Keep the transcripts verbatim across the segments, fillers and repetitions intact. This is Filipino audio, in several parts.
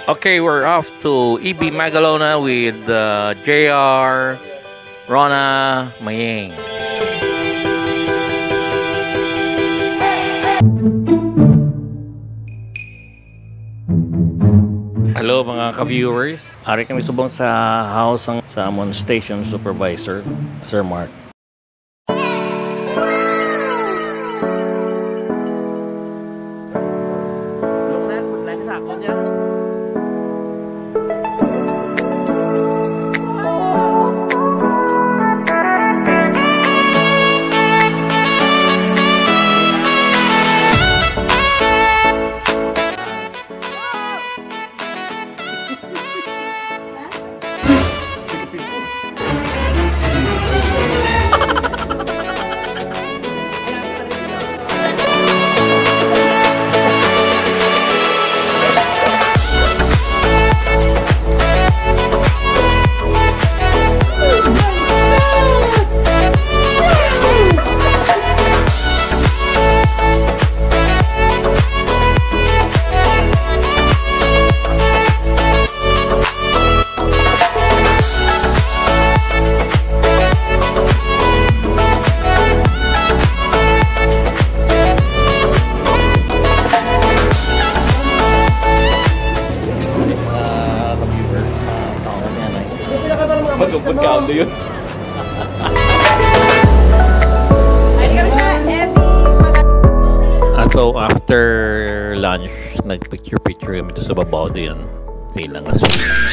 Okay, we're off to E B.Magalona with uh, J R, Rona, Maying. Hello mga ka-viewers. Ari kami subong sa house ng sa amon station supervisor, Sir Mark. Pagkakado yun. At so after lunch, nag-picture-picture kami ito sa babaw din. Silang aso.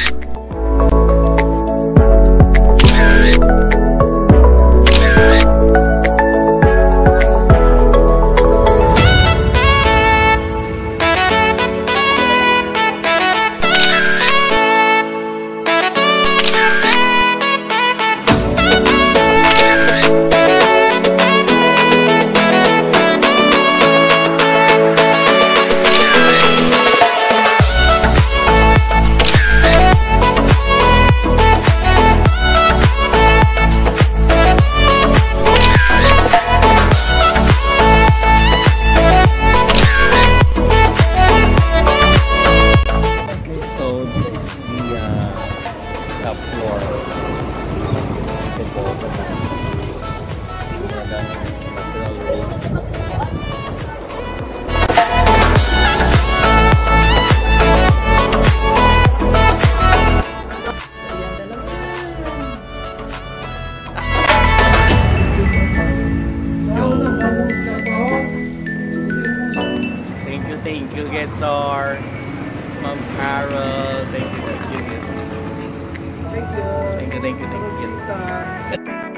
Thank you, Getsar, Ma'am Carol. Thank you, thank you. Thank you. Thank you, thank you, thank you.